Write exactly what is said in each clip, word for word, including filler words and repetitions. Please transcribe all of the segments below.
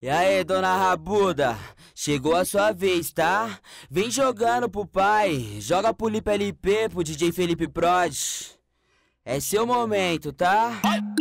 E aí, dona Rabuda, chegou a sua vez, tá? Vem jogando pro pai, joga pro Lipe L P, pro D J Felipe Prod. É seu momento, tá?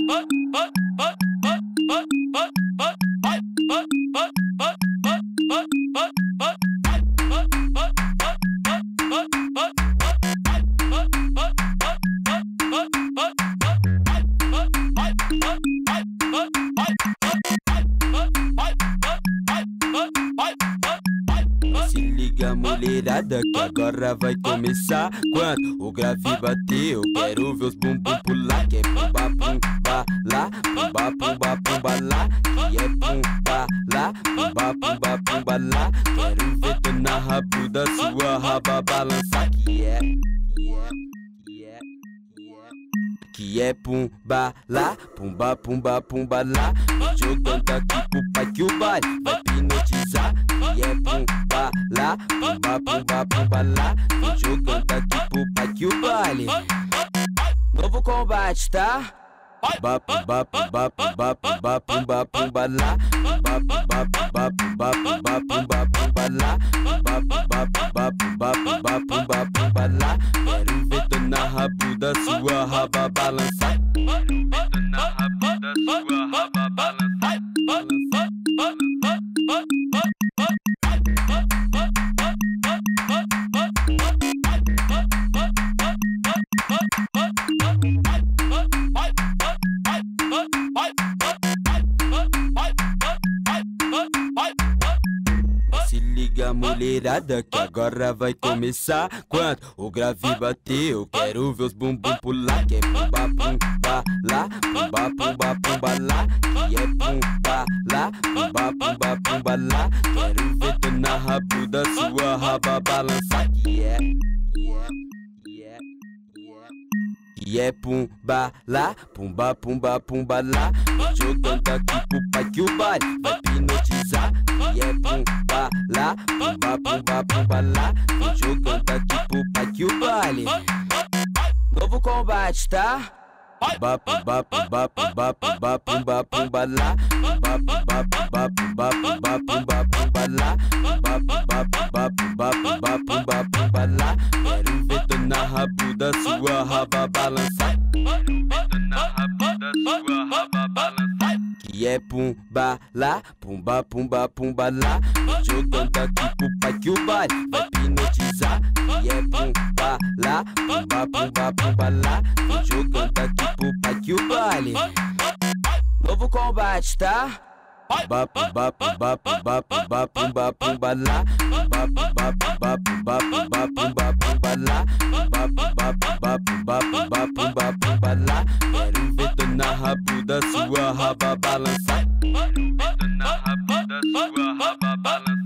Se liga, mulherada, que agora vai começar. Quando o grave bater, eu quero ver os bumbum pular. Que é pumba, pumba, lá, pumba, pumba, pumba, lá. Que é pumba, lá, pumba, pumba, pumba, lá. Quero ver dona Rabuda, sua raba balançar. Que é, que é, que é, que é Que é pumba lá, pumba, pumba, pumba lá. Jogando aqui pro pai que o baile vai hipnotizar. Que é pumba lá, pumba, pumba, pumba lá. Jogando aqui pro pai que o baile. Novo combate, tá? Pumba, pumba, pumba, pumba, pumba, pumba, pumba lá. Pumba, pumba, pumba, pumba, pumba, pumba, pumba lá. Pumba, pumba, pumba, pumba, pumba, pumba, pumba lá. Quero ver dona Rabuda, sua raba balançar. Quero ver dona Rabuda, sua raba balançar. Balançar, balançar, Se liga, mulherada, que agora vai começar. Quando o grave bater, eu quero ver os bumbum pular. Que é pumba, pumba, lá, pumba, pumba, pumba, lá. Que é pumba, lá, pumba, pumba, pumba, lá. Quero ver dona Rabuda, sua raba balançar. Que é, que é, que é, que é Que é pumba lá, pumba, pumba, pumba lá. Jogando aqui pro pai que o baile vai hipnotizar. Que é pumba lá, pumba, pumba, pumba lá. Jogando aqui pro pai que o baile. Novo combate, tá? Pumba, pumba, pumba, pumba, pumba, pumba, pumba lá. Pumba, pumba, pumba, pumba, pumba, pumba, pumba lá. Pumba, pumba, pumba, pumba, pumba, pumba, pumba lá. Quero ver dona Rabuda, sua raba balançar. Quero ver dona Rabuda, sua raba balançar. Que é pumba lá, pumba, pumba, pumba lá. Jogando aqui pro pai que o baile vai hipnotizar. Que é pumba lá, pumba, pumba, pumba lá. Jogando aqui pro pai que o baile. Novo combate, tá? Pumba, pumba, pumba, pumba, pumba, pumba, pumba lá. Pumba, pumba, pumba, pumba, pumba, pumba, pumba lá. Pumba, pumba, pumba, pumba, pumba, pumba, pumba lá. Quero ver dona Rabuda, sua raba balançar. Quero ver dona Rabuda, sua raba balançar.